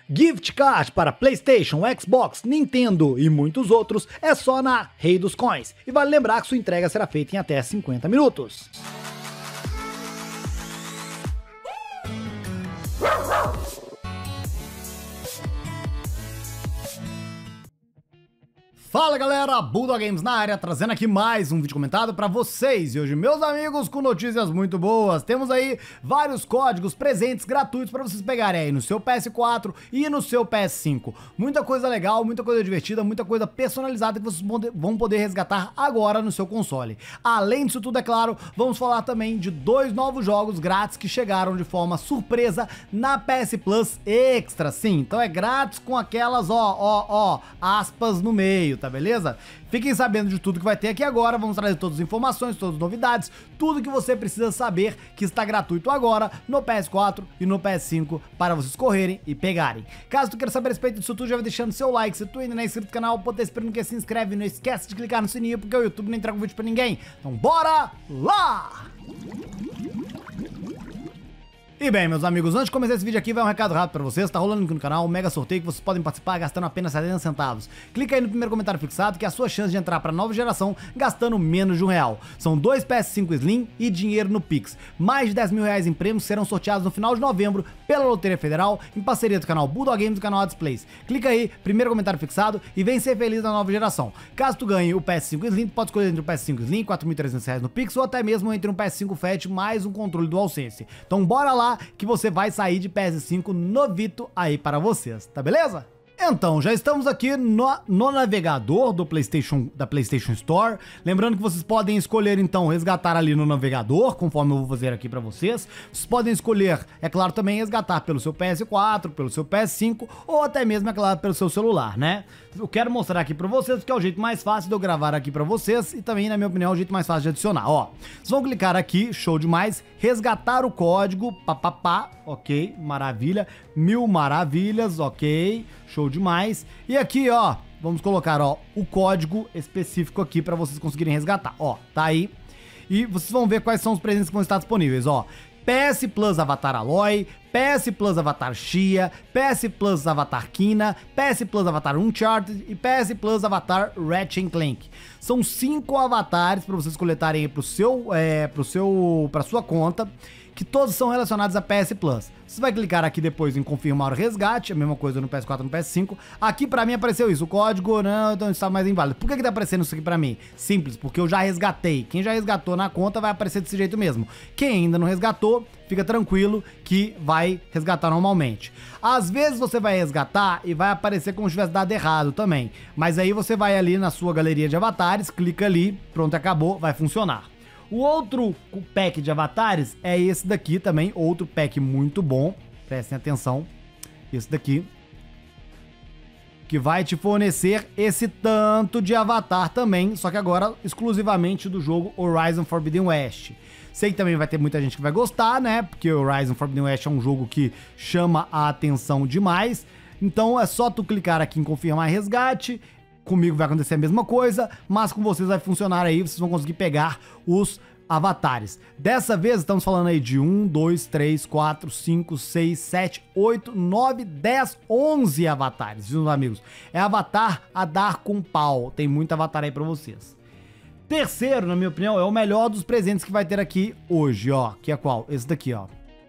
Gift card para PlayStation, Xbox, Nintendo e muitos outros é só na Rei dos Coins. E vale lembrar que sua entrega será feita em até 50 minutos. Fala galera, Bulldog Games na área, trazendo aqui mais um vídeo comentado pra vocês. E hoje, meus amigos, com notícias muito boas. Temos aí vários códigos presentes gratuitos pra vocês pegarem aí no seu PS4 e no seu PS5. Muita coisa legal, muita coisa divertida, muita coisa personalizada que vocês vão poder resgatar agora no seu console. Além disso tudo, é claro, vamos falar também de dois novos jogos grátis que chegaram de forma surpresa na PS Plus Extra. Sim, então é grátis com aquelas, aspas no meio, tá beleza? Fiquem sabendo de tudo que vai ter aqui agora, vamos trazer todas as informações, todas as novidades, tudo que você precisa saber que está gratuito agora no PS4 e no PS5 para vocês correrem e pegarem. Caso tu queira saber a respeito disso tudo, já vai deixando seu like, se tu ainda não é inscrito no canal, pode estar esperando que se inscreve, não esquece de clicar no sininho porque o YouTube não entrega um vídeo pra ninguém. Então bora lá! E bem, meus amigos, antes de começar esse vídeo aqui, vai um recado rápido pra vocês. Tá rolando aqui no canal um mega sorteio que vocês podem participar gastando apenas 70 centavos. Clica aí no primeiro comentário fixado que é a sua chance de entrar pra nova geração gastando menos de R$1. São 2 PS5 Slim e dinheiro no Pix. Mais de 10 mil reais em prêmios serão sorteados no final de novembro pela Loteria Federal, em parceria do canal Bulldog Games e do canal Displays. Clica aí, primeiro comentário fixado e vem ser feliz na nova geração. Caso tu ganhe o PS5 Slim, tu pode escolher entre o PS5 Slim, R$4.300 no Pix, ou até mesmo entre um PS5 Fat mais um controle DualSense. Então bora lá que você vai sair de PS5 novito aí para vocês, tá beleza? Então, já estamos aqui no navegador da PlayStation Store. Lembrando que vocês podem escolher, então, resgatar ali no navegador, conforme eu vou fazer aqui pra vocês. Vocês podem escolher, é claro, também resgatar pelo seu PS4, pelo seu PS5 ou até mesmo, é claro, pelo seu celular, né? Eu quero mostrar aqui pra vocês porque é o jeito mais fácil de eu gravar aqui pra vocês e também, na minha opinião, é o jeito mais fácil de adicionar. Ó, vocês vão clicar aqui, show demais, resgatar o código, papapá, ok, maravilha, 1000 maravilhas, ok, show demais. E aqui, ó, vamos colocar, ó, o código específico aqui pra vocês conseguirem resgatar, ó, tá aí. E vocês vão ver quais são os presentes que vão estar disponíveis, ó. PS Plus Avatar Aloy, PS Plus Avatar Shia, PS Plus Avatar Kina, PS Plus Avatar Uncharted e PS Plus Avatar Ratchet & Clank. São 5 avatares para vocês coletarem aí pra sua conta, que todos são relacionados a PS Plus. Você vai clicar aqui depois em confirmar o resgate, a mesma coisa no PS4 e no PS5. Aqui pra mim apareceu isso, o código não está mais inválido. Por que tá aparecendo isso aqui pra mim? Simples, porque eu já resgatei. Quem já resgatou na conta vai aparecer desse jeito mesmo. Quem ainda não resgatou, fica tranquilo que vai resgatar normalmente. Às vezes você vai resgatar e vai aparecer como se tivesse dado errado também. Mas aí você vai ali na sua galeria de avatares, clica ali, pronto, acabou, vai funcionar. O outro pack de avatares é esse daqui também, outro pack muito bom, prestem atenção, esse daqui, que vai te fornecer esse tanto de avatar também, só que agora exclusivamente do jogo Horizon Forbidden West. Sei que também vai ter muita gente que vai gostar, né, porque Horizon Forbidden West é um jogo que chama a atenção demais, então é só tu clicar aqui em confirmar resgate. Comigo vai acontecer a mesma coisa, mas com vocês vai funcionar aí, vocês vão conseguir pegar os avatares. Dessa vez estamos falando aí de 1, 2, 3, 4, 5, 6, 7, 8, 9, 10, 11 avatares, viu, meus amigos? É avatar a dar com pau, tem muito avatar aí pra vocês. Terceiro, na minha opinião, é o melhor dos presentes que vai ter aqui hoje, ó, que é qual? Esse daqui, ó.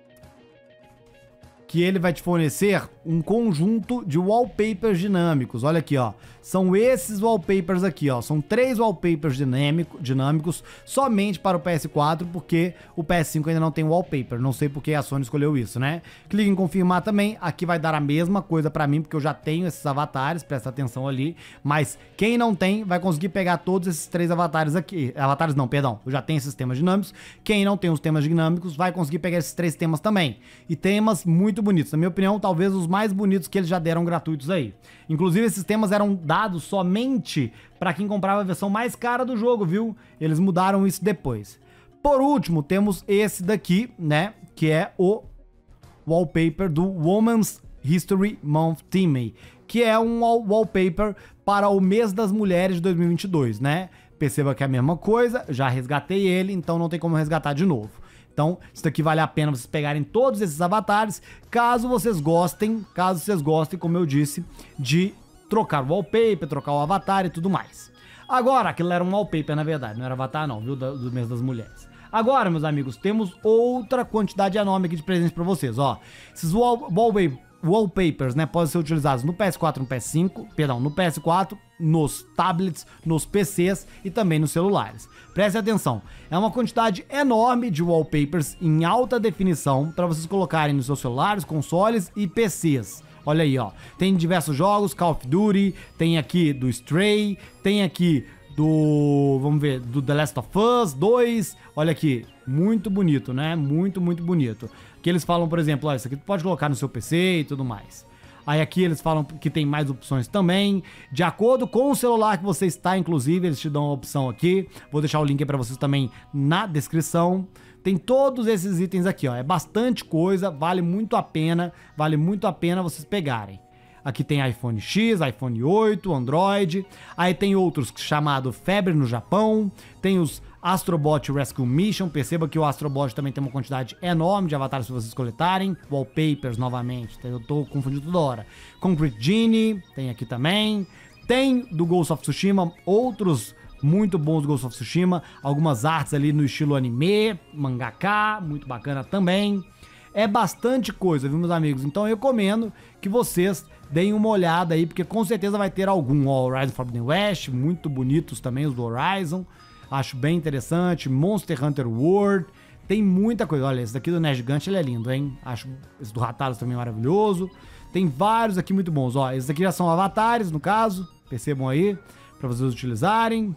Que ele vai te fornecer um conjunto de wallpapers dinâmicos. Olha aqui, ó. São esses wallpapers aqui, ó. São 3 wallpapers dinâmicos somente para o PS4, porque o PS5 ainda não tem wallpaper. Não sei porque a Sony escolheu isso, né? Clique em confirmar também. Aqui vai dar a mesma coisa para mim, porque eu já tenho esses avatares, presta atenção ali. Mas quem não tem, vai conseguir pegar todos esses 3 avatares aqui. Avatares não, perdão. Eu já tenho esses temas dinâmicos. Quem não tem os temas dinâmicos, vai conseguir pegar esses 3 temas também. E temas muito bonitos. Na minha opinião, talvez os mais bonitos que eles já deram gratuitos aí. Inclusive, esses temas eram dados somente para quem comprava a versão mais cara do jogo, viu? Eles mudaram isso depois. Por último, temos esse daqui, né? Que é o wallpaper do Women's History Month Theme, que é um wallpaper para o mês das mulheres de 2022, né? Perceba que é a mesma coisa, já resgatei ele, então não tem como resgatar de novo. Então, isso daqui vale a pena vocês pegarem todos esses avatares, caso vocês gostem, como eu disse, de trocar o wallpaper, trocar o avatar e tudo mais. Agora, aquilo era um wallpaper na verdade, não era avatar não, viu, do mês das mulheres. Agora, meus amigos, temos outra quantidade enorme aqui de presentes pra vocês, ó. Esses wallpapers, né, podem ser utilizados no PS4, no PS5, perdão, no PS4, nos tablets, nos PCs e também nos celulares. Preste atenção, é uma quantidade enorme de wallpapers em alta definição para vocês colocarem nos seus celulares, consoles e PCs. Olha aí, ó, tem diversos jogos, Call of Duty, tem aqui do Stray, tem aqui do, vamos ver, do The Last of Us 2, olha aqui, muito bonito, né, muito bonito. Que eles falam, por exemplo, ó, isso aqui tu pode colocar no seu PC e tudo mais. Aí aqui eles falam que tem mais opções também, de acordo com o celular que você está, inclusive, eles te dão uma opção aqui, vou deixar o link aí pra vocês também na descrição. Tem todos esses itens aqui, ó, é bastante coisa, vale muito a pena vocês pegarem. Aqui tem iPhone X, iPhone 8, Android, aí tem outros chamado Febre no Japão, tem os Astrobot Rescue Mission, perceba que o Astrobot também tem uma quantidade enorme de avatares para vocês coletarem, wallpapers novamente, eu tô confundindo toda hora. Concrete Genie, tem aqui também, tem do Ghost of Tsushima, outros muito bons do Ghost of Tsushima, algumas artes ali no estilo anime, mangaka, muito bacana também. É bastante coisa, viu, meus amigos? Então eu recomendo que vocês deem uma olhada aí, porque com certeza vai ter algum. Ó, Horizon Forbidden West, muito bonitos também os do Horizon. Acho bem interessante. Monster Hunter World. Tem muita coisa. Olha, esse daqui do Nerd Gigante, ele é lindo, hein? Acho esse do Ratalos também maravilhoso. Tem vários aqui muito bons. Ó, esses aqui já são avatares, no caso. Percebam aí, para vocês utilizarem.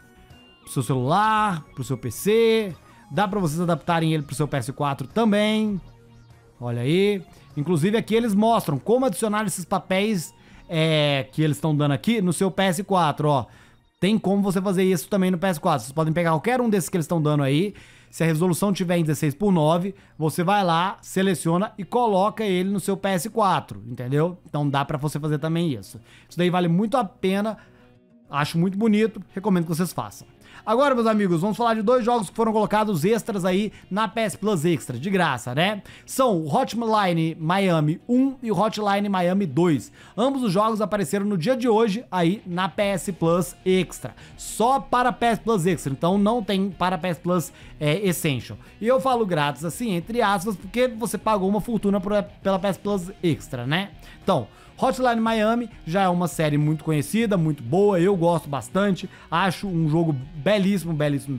Pro seu celular, pro seu PC. Dá para vocês adaptarem ele pro seu PS4 também. Olha aí. Inclusive aqui eles mostram como adicionar esses papéis que eles estão dando aqui no seu PS4, ó. Tem como você fazer isso também no PS4. Vocês podem pegar qualquer um desses que eles estão dando aí. Se a resolução tiver em 16:9, você vai lá, seleciona e coloca ele no seu PS4, entendeu? Então dá pra você fazer também isso. Isso daí vale muito a pena. Acho muito bonito, recomendo que vocês façam. Agora, meus amigos, vamos falar de dois jogos que foram colocados extras aí na PS Plus Extra, de graça, né? São o Hotline Miami 1 e o Hotline Miami 2. Ambos os jogos apareceram no dia de hoje aí na PS Plus Extra. Só para PS Plus Extra, então não tem para PS Plus Essential. E eu falo grátis assim, entre aspas, porque você pagou uma fortuna pela PS Plus Extra, né? Então, Hotline Miami já é uma série muito conhecida, muito boa, eu gosto bastante, acho um jogo belíssimo.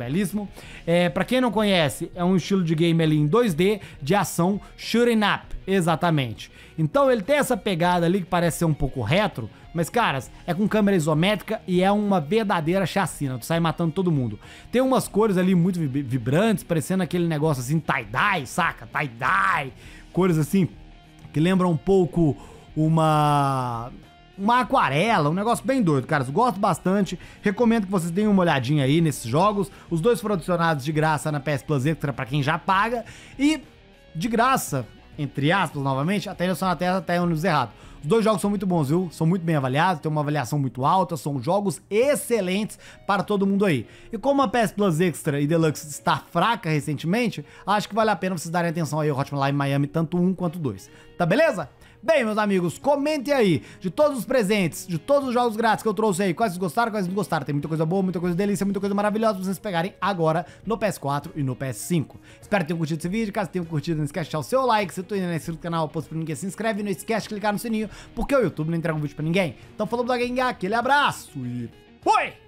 Pra quem não conhece, é um estilo de game ali em 2D, de ação, shooting up, exatamente. Então ele tem essa pegada ali que parece ser um pouco retro, mas, caras, é com câmera isométrica e é uma verdadeira chacina, tu sai matando todo mundo. Tem umas cores ali muito vibrantes, parecendo aquele negócio assim, tie-dye, saca? Tie-dye, cores assim, que lembram um pouco uma aquarela, um negócio bem doido, caras. Gosto bastante, recomendo que vocês deem uma olhadinha aí nesses jogos. Os dois foram adicionados de graça na PS Plus Extra pra quem já paga e de graça, entre aspas, novamente, até eu sou na Terra, até ônibus errado. Os dois jogos são muito bons, viu? São muito bem avaliados, tem uma avaliação muito alta, são jogos excelentes para todo mundo aí. E como a PS Plus Extra e Deluxe está fraca recentemente, acho que vale a pena vocês darem atenção aí ao Hotline Miami, tanto 1 quanto 2. Tá beleza? Bem, meus amigos, comentem aí de todos os presentes, de todos os jogos grátis que eu trouxe aí, quais vocês gostaram, quais não gostaram. Tem muita coisa boa, muita coisa delícia, muita coisa maravilhosa pra vocês pegarem agora no PS4 e no PS5. Espero que tenham curtido esse vídeo. Caso tenham curtido, não esquece de deixar o seu like. Se tu ainda não é inscrito no canal, posto pra ninguém, se inscreve. Não esquece de clicar no sininho, porque o YouTube não entrega um vídeo pra ninguém. Então falou, Bloguinha, aquele abraço e fui!